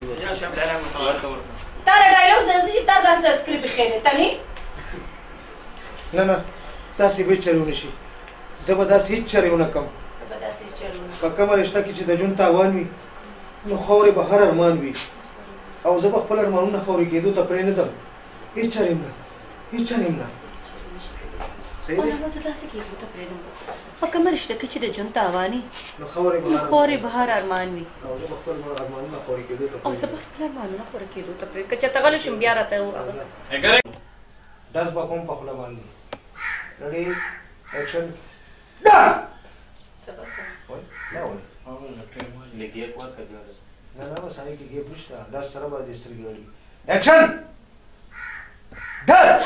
یا شب ډایلاګ متوقع تا ډایلاګ زنځي چې تا ځان سره سکرپټ خېله تنه نه تاسو به چرونه شي زبردست هیڅ چرونه کم زبردست هیڅ چرونه په کومه رشته کې چې د جون تاوان وي نو خورې به هر ارمان وي او زه به خپل ارمانونه خورې کېدو ته پرې نه دم هیڅ چریم نه صحیح دی نو زه داسې کېدو ته پرېږدم په کومه رشته کې چې د ژوند تاوان وي نو خورې به هر ارمان وي او زه به خپل ارمانونه خورې کېدو ته او زه به خپل ارمانونه خورې کېدو ته پرېږدم که چېرته غلی شم بیا راته ډز به کوم په خوله باندې ریډي اکشن ډز نه بس هغې کې ګیپ نشته ډز سره به دې سترګې وړي اکشن ډز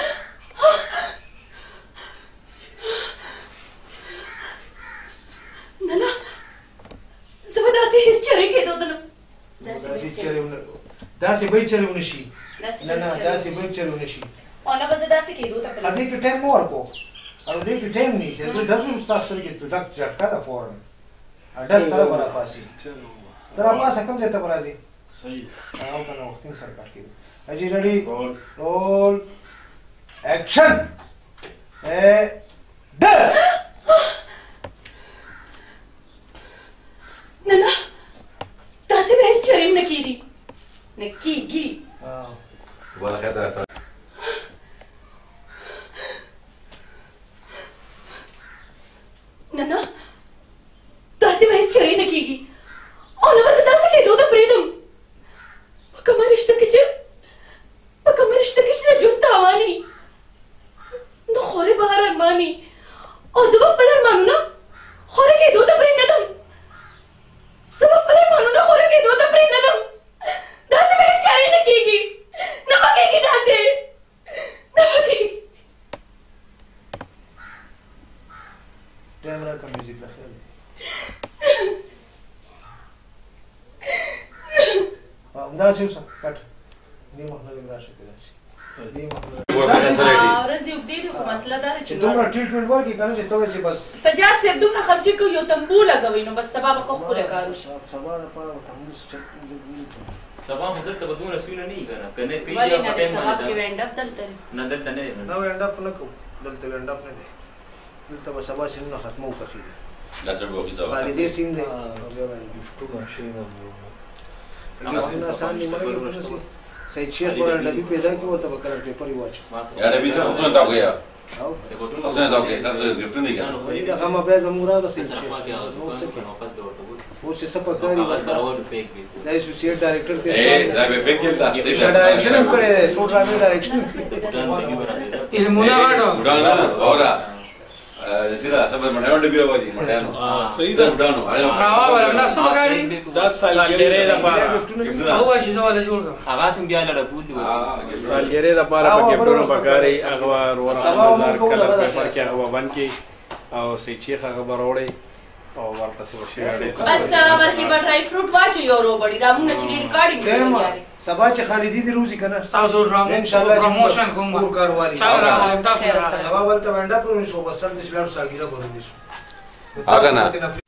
نه زه به داسې هېڅ چرې کېدو ته نه داسې به چرې ونه شي نه داسې به چرې ونه شي او نه به زه داسې کېدو ته پرېږدم دې کې ټایم مه ورکو او دې کې ټایم نه چې زه ډز وم ستا سترګې ته ډک جټکا ده فورن ډز سره به راپاسي زه راپاسه کوم ځای ته به راځې صحیح او که نه وختي سره کار کېږي اجي ریډي رول اکشن ډز نه داسې به هېڅ چرې نه کېږي نه کېږي نه داسې به هېڅ چرې نه کېږي او نه به زه داسې کېدو ته پرېږدم په کومه رشته کې چې د ژوند تاوان وي نو خورې به هر ارمان وي او زه به خپل ارمانونه خورې کېدو ته پرېږدم داسې به هېڅ چرې نه کېږي نه به کېږي داسې نه به کېږي ټایم راکړه میوزیک له خیال همداسې اوسه کټ دې مخله دې راشه کې داسې ورځې اوږدې دي خو مسله دا ده چې دومره ټریټمنټ ورکړي که نه چې ته وایې چې بس سجاد صاحب دومره خرچې کوي یو تمبو لګوي نو بس سبا به ښه ښکلی کار وشي سبا دپاره به تموس سبا خو دلته به دومره سوینه نه وي که نه که نه کوي ولې نه دی سبا کې وینډ اپ دلته نه دلته نه دی نه وینډ اپ نه کوو دلته وینډ اپ نه دی دلته به سبا سیمونه ختمو کښې دي خالدې سیم دی ګفتونه آسان دي مګر ګفتونه سي سید شیخ به ډبي پیدا کړي ورته به کلر پیپر یې واچو هغه ما بیا زموږ راغله سید شیخ اوس چې څه پکار دي دا یې سوسیټ ډایرکټر دی ډایرکشن هم کړی دی څو ډرامې ډایرکشن Sila, sabar mana ada biar wali, mana anu. صحیح ده Udano, ada. راوا ولا نه سم غاړي 10 سالګری د پاره هو شي زواله جوړ هغه سم بیا لړ بوت دی سالګری د پاره په ګټونو بګاری هغه ورور خپل کلر پیپر کې هغه باندې او سې چې هغه بروړې او ورپسې وشي بس ورکی به ډرای فروټ واچو یو روبړی دا موږ چې ریکارډینګ کوو سبا چې خالدی دی روزي کنه تاسو ډرامو ان شاء الله پروموشن کوم پور کاروالي تاسو سبا ولته ونده پروموشن وبسل د شلار سالګره کوو هغه نه